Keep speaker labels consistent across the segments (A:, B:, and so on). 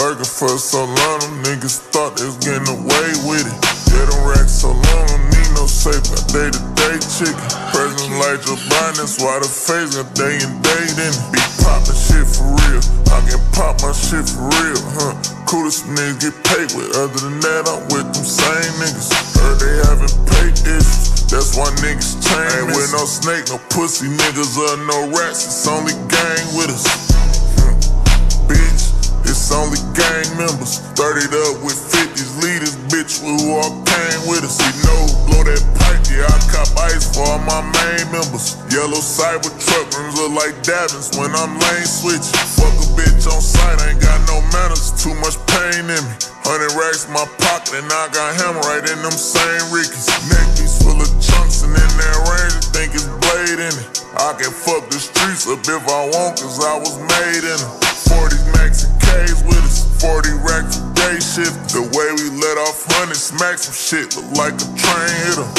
A: Lurking for so long, them niggas thought they was getting away with it. Yeah, them racks so long, don't need no safe, got day-to-day chicken. President like Joe Biden, that's why the face got day and date in it. Be poppin' shit for real, I can pop my shit for real, huh? Coolest niggas get paid with, other than that, I'm with them same niggas. Heard they having pay issues, that's why niggas change. Ain't with no snake, no pussy niggas, no rats, it's only gang with us. Bitch, it's only gang members. 30'd up with 50s, leaders, bitch, who all came with us. We know, blow that pipe, yeah, I cop ice for all my main members. Yellow Cybertruck rims look like Davins when I'm lane switching. Fuck a bitch on sight, I ain't got no manners, too much pain in me. 100 racks in my pocket and I got hammer right in them same Rickies. Neck piece full of chunks and in that range I think it's blade in it. I can fuck the streets up if I want, cause I was made in them. 40s, Max and K's with us, 40 racks a day shift. The way we let off 100, smack some shit, look like a train hit 'em.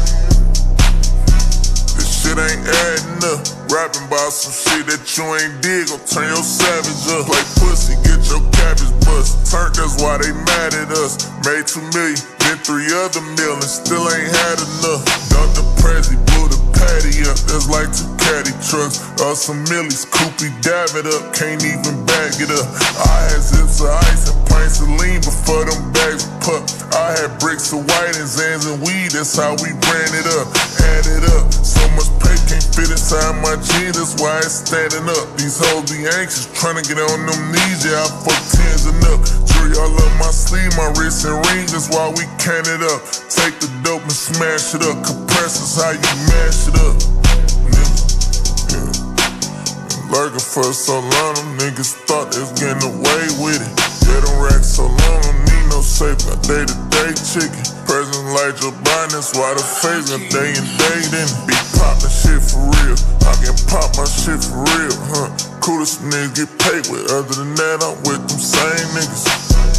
A: This shit ain't adding up, rapping about some shit that you ain't did, gon' turn your savage up. Like pussy, get your cabbage bust, turned, that's why they mad at us. Made 2 million, then 3 other million, still ain't had enough. Dumped the Prezi, blew the patty up, that's like 2 caddy trucks. Some millies, Koopy, dab it up, can't even bag it up. I had zips of ice and pints of lean before them bags were pup. I had bricks of white and Zans and weed, that's how we ran it up. Add it up, so much pay can't fit inside my jeans, that's why it's standing up. These hoes be anxious, tryna get on them knees, yeah, I fuck 10s and up. Jewelry all up my sleeve, my wrist and rings, that's why we can it up. Take the dope and smash it up, compressors, how you mash it up. Lurking for so long, them niggas thought they was getting away with it. Yeah, them racks so long, don't need no safe, got day-to-day chicken. President like Joe Biden, that's why the face got day and date in it. Be poppin' shit for real, I can pop my shit for real, huh? Coolest niggas get paid with, other than that, I'm with them same niggas.